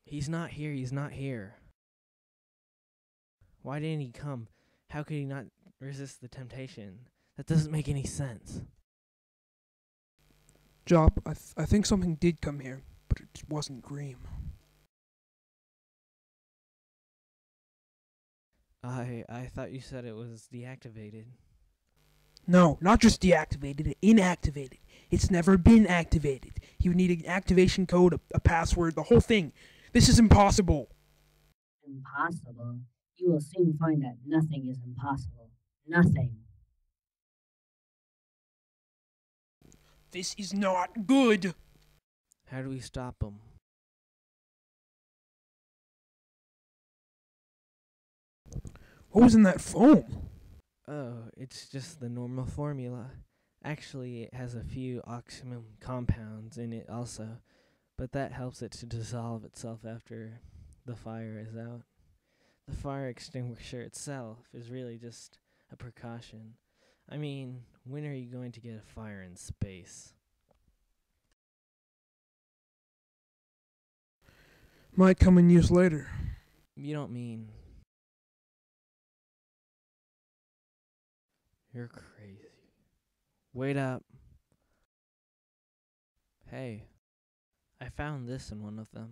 He's not here, he's not here. Why didn't he come? How could he not resist the temptation? That doesn't make any sense. Jop, I think something did come here, but it wasn't Greem. I thought you said it was deactivated. No, not just deactivated, inactivated. It's never been activated. You need an activation code, a password, the whole thing. This is impossible. Impossible? You will soon find that nothing is impossible. Nothing. This is not good. How do we stop him? What was in that foam? Oh, it's just the normal formula. Actually, it has a few oxymum compounds in it also, but that helps it to dissolve itself after the fire is out. The fire extinguisher itself is really just a precaution. I mean, when are you going to get a fire in space? Might come in use later. You don't mean... You're crazy. Wait up. Hey, I found this in one of them.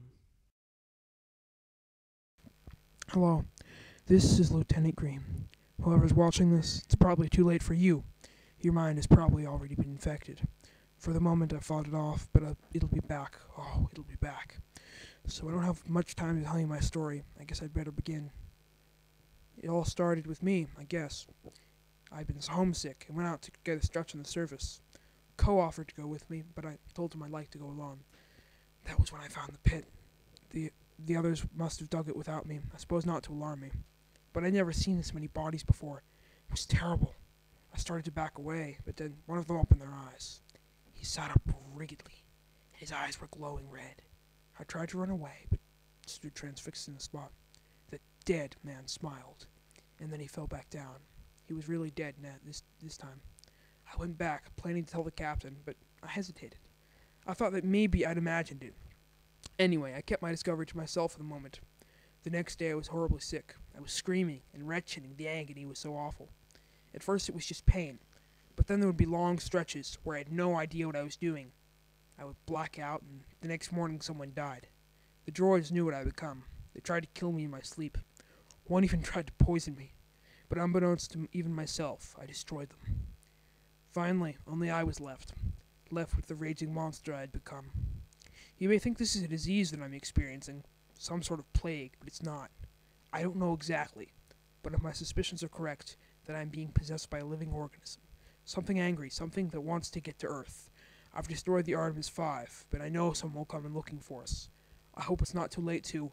Hello, this is Lieutenant Greem. Whoever's watching this, it's probably too late for you. Your mind has probably already been infected. For the moment I fought it off, but it'll be back. Oh, it'll be back. So I don't have much time to tell you my story. I guess I'd better begin. It all started with me, I guess. I'd been homesick and went out to get a stretch on the surface. Co offered to go with me, but I told him I'd like to go alone. That was when I found the pit. The others must have dug it without me, I suppose not to alarm me. But I'd never seen this many bodies before. It was terrible. I started to back away, but then one of them opened their eyes. He sat up rigidly, and his eyes were glowing red. I tried to run away, but stood transfixed in the spot. The dead man smiled, and then he fell back down. He was really dead now, this time. I went back, planning to tell the captain, but I hesitated. I thought that maybe I'd imagined it. Anyway, I kept my discovery to myself for the moment. The next day I was horribly sick. I was screaming and retching, and the agony was so awful. At first it was just pain, but then there would be long stretches where I had no idea what I was doing. I would black out, and the next morning someone died. The droids knew what I had become. They tried to kill me in my sleep. One even tried to poison me. But unbeknownst to even myself, I destroyed them. Finally, only I was left with the raging monster I had become. You may think this is a disease that I'm experiencing, some sort of plague, but it's not. I don't know exactly, but if my suspicions are correct, that I'm being possessed by a living organism. Something angry, something that wants to get to Earth. I've destroyed the Artemis 5, but I know someone will come in looking for us. I hope it's not too late to...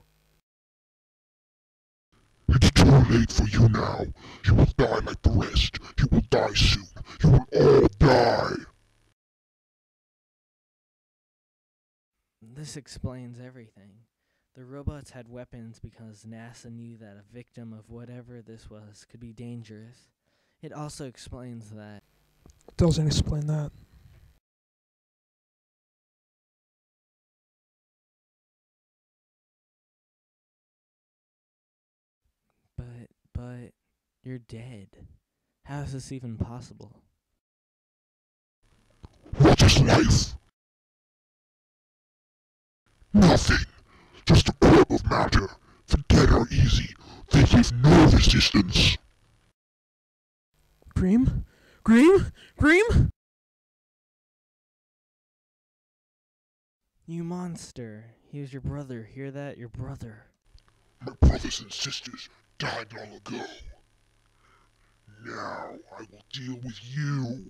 It's too late for you now. You will die like the rest. You will die soon. You will all die. This explains everything. The robots had weapons because NASA knew that a victim of whatever this was could be dangerous. It also explains that... Doesn't explain that. But, you're dead. How is this even possible? What is life? Nothing. Just a crib of matter. The dead are easy. They give no resistance. Greem? Greem? Greem? You monster. He was your brother. Hear that? Your brother. My brothers and sisters died long ago. Now I will deal with you.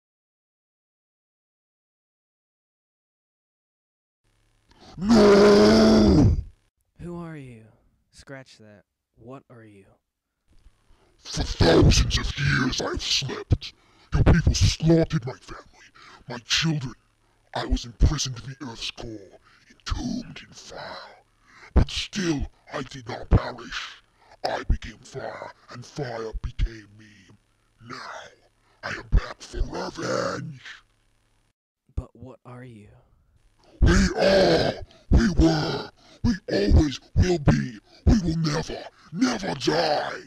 No! Who are you? Scratch that. What are you? For thousands of years I've slept. Your people slaughtered my family, my children. I was imprisoned in the Earth's core, entombed in fire. But still I did not perish. I became fire, and fire became me. Now I am back for revenge. But what are you? We were, We always will be. We will never, never die.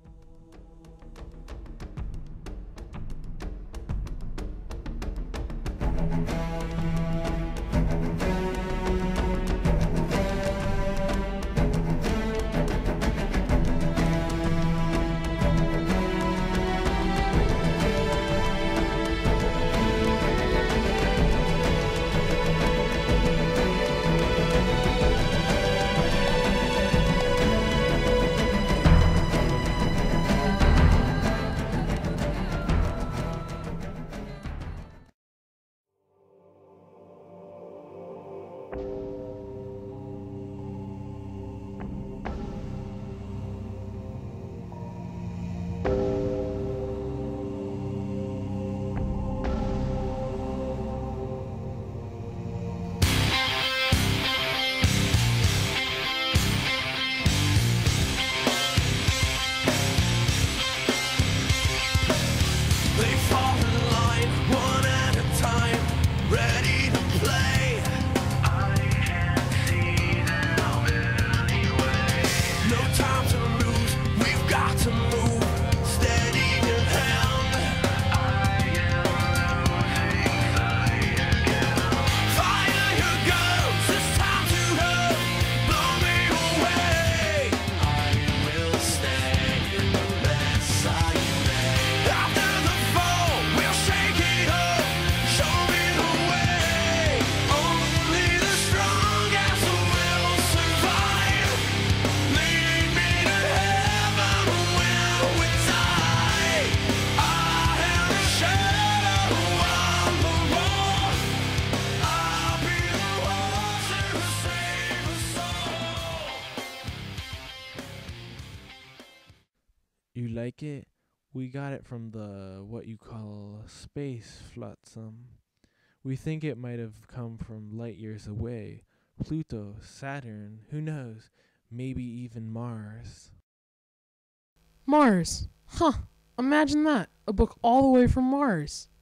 You like it? We got it from the what you call space flotsam. We think it might have come from light years away. Pluto, Saturn, who knows? Maybe even Mars. Mars. Huh. Imagine that. A book all the way from Mars.